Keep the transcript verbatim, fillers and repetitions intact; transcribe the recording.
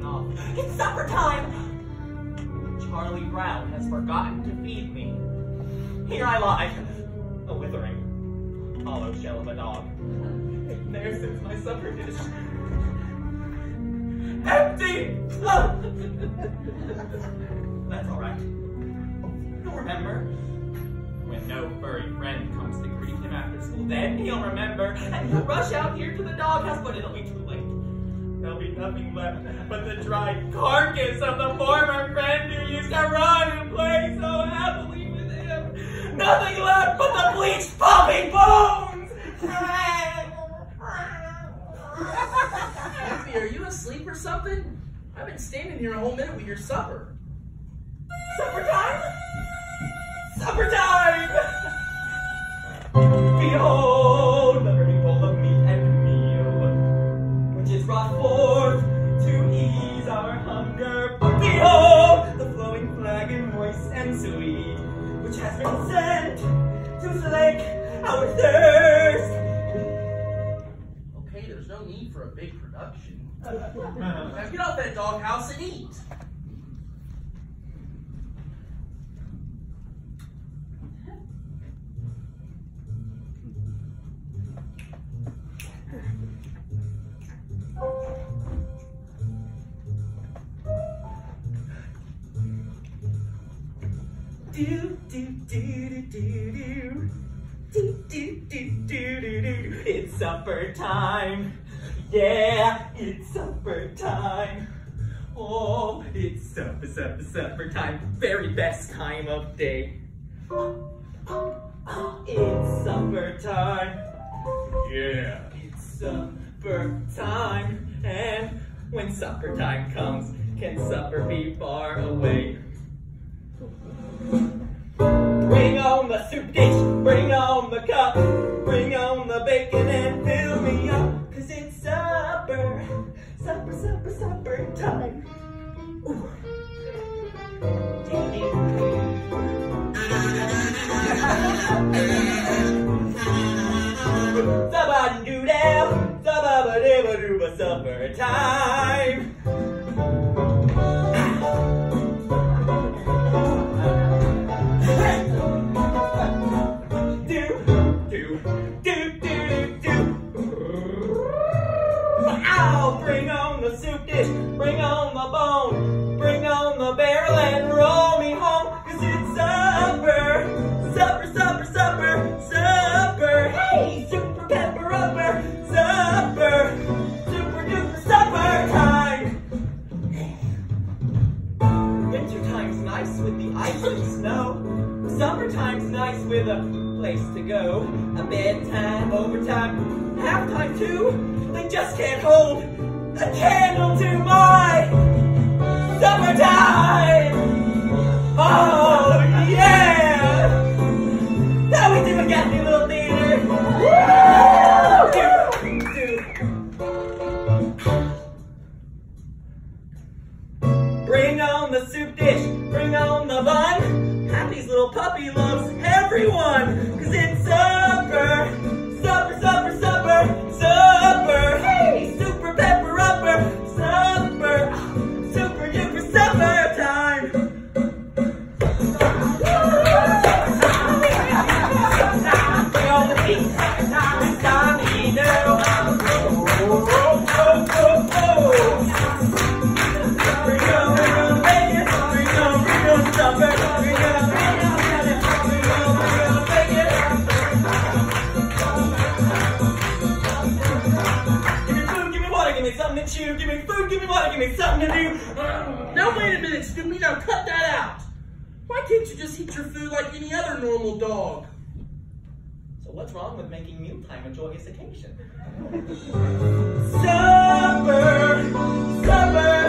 went off. It's supper time! Charlie Brown has forgotten to feed me. Here I lie, a withering, hollow shell of a dog. And there sits my supper dish. Empty! That's all right. He'll remember. When no furry friend comes to greet him after school, then he'll remember, and he'll rush out here to the doghouse, but it'll be too late. There'll be nothing left but the dried carcass of the former friend who used to run and play so happily with him. Nothing left but the bleached puppy bones! Happy, are you asleep or something? I've been standing here a whole minute with your supper. Supper time? Supper time! Behold the burning bowl of meat and meal, which is brought forth to ease our hunger. Behold the flowing flagon, moist and sweet, which has been sent to slake our thirst. Okay, there's no need for a big production. Now get off that doghouse and eat. Do do do do do do do do do do do. It's supper time. Yeah, it's supper time. Oh, it's supper, supper, supper time. Very best time of day. It's supper time. Yeah, it's supper time. And when supper time comes, can supper be far away? Bring on the soup dish, bring on the cup, bring on the bacon and fill me up, 'cause it's supper, supper, supper, supper time. Ooh. Sabba-doo-dah, sabba-ba-dee-ba-doo-ba, supper time. Bring on the soup dish, bring on the bone, bring on the barrel and roll me home, 'cause it's supper, supper, supper, supper, supper. Hey, super pepper upper, supper, super duper supper time. Wintertime's nice with the ice and snow. Summertime's nice with a place to go. A bedtime, overtime, halftime too. They just can't hold a candle to my summertime! Oh, yeah! Now we do a gassy little theater! Woo! Do, do. Bring on the soup dish, bring on the bun. Happy's little puppy loves everyone, 'cause it's supper, supper, supper, supper, supper. Hey, super pepper upper, supper, super duper supper time. Bring on the meat, it's time to eat now. Oh, oh, oh, oh, oh. Bring on, bring on the bacon, bring on, bring on the supper, bring on, bring on, bring on, bring on, bring on the bacon. Give me something to chew, give me food, give me water, give me something to do. Now wait a minute, Snoopy, now cut that out. Why can't you just eat your food like any other normal dog? So what's wrong with making mealtime a joyous occasion? Supper, supper.